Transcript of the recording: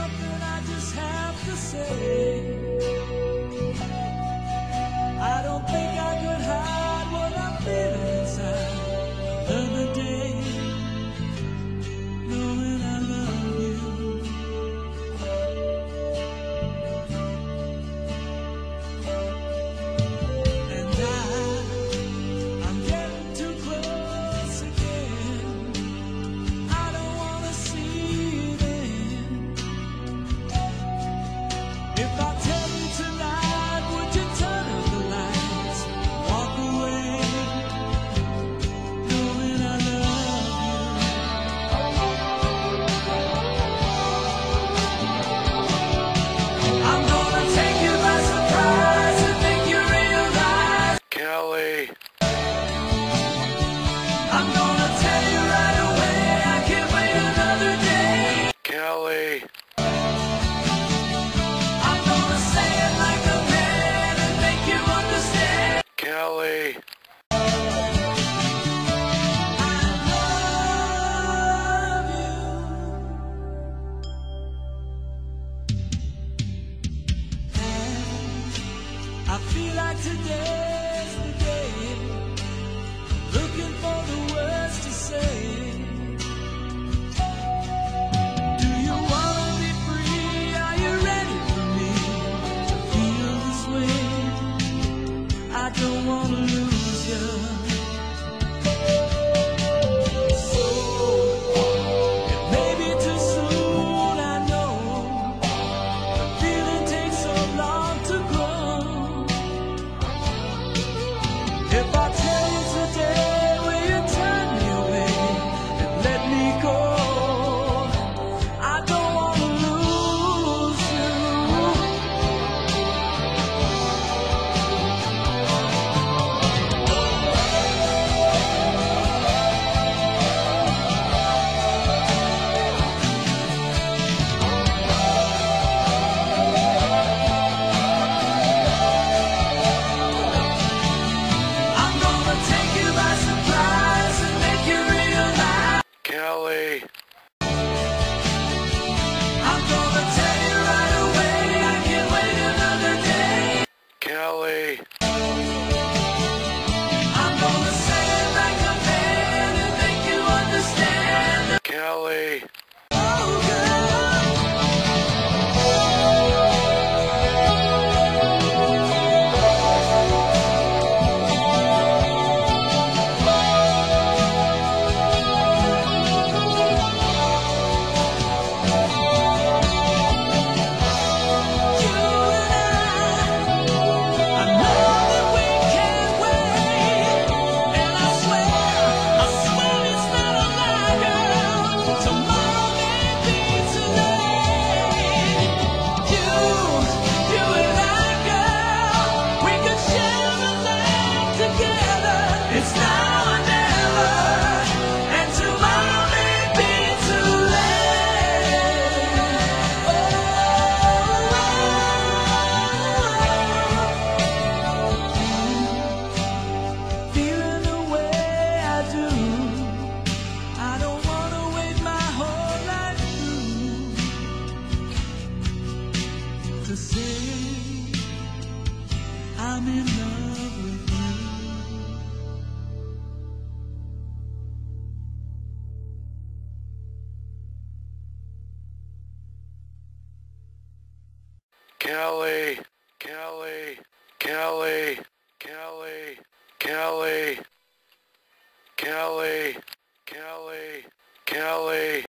something I just have to say. I don't think I could hide what I'm feeling inside another day, knowing I love you. And I'm getting too close again. I don't wanna see it end. If I tell you tonight, would you turn off the lights, walk away, knowing I love you? I'm gonna take you by surprise and make you realize, Kelly. I'm gonna tell you right away, I can't wait another day. Kelly. I'm gonna say it like a man and make you understand. Kelly. I love you. And I feel like today's the day, looking for the words to say. Do you wanna be free? Are you ready for me to feel this way? I don't wanna lose you. So it may be too soon, I know. The feeling takes so long to grow. If I tell you today, will you turn me away and let me go? I don't wanna lose you. I'm gonna take you by surprise and make you realize. Kelly. I'm gonna tell you right away, I can't wait another day. Kelly. I'm gonna say it like a man and make you understand. Kelly. Oh, girl. You and I know that we can't wait, and I swear it's not a lie, girl. Tomorrow may be too late. You and I, girl, we could share a life together. It's now or never, and tomorrow may be too late. Feeling the way I do, I don't wanna wait my whole life through to say I'm in love with you. Kelly. Kelly. Kelly. Kelly. Kelly. Kelly. Kelly. Kelly.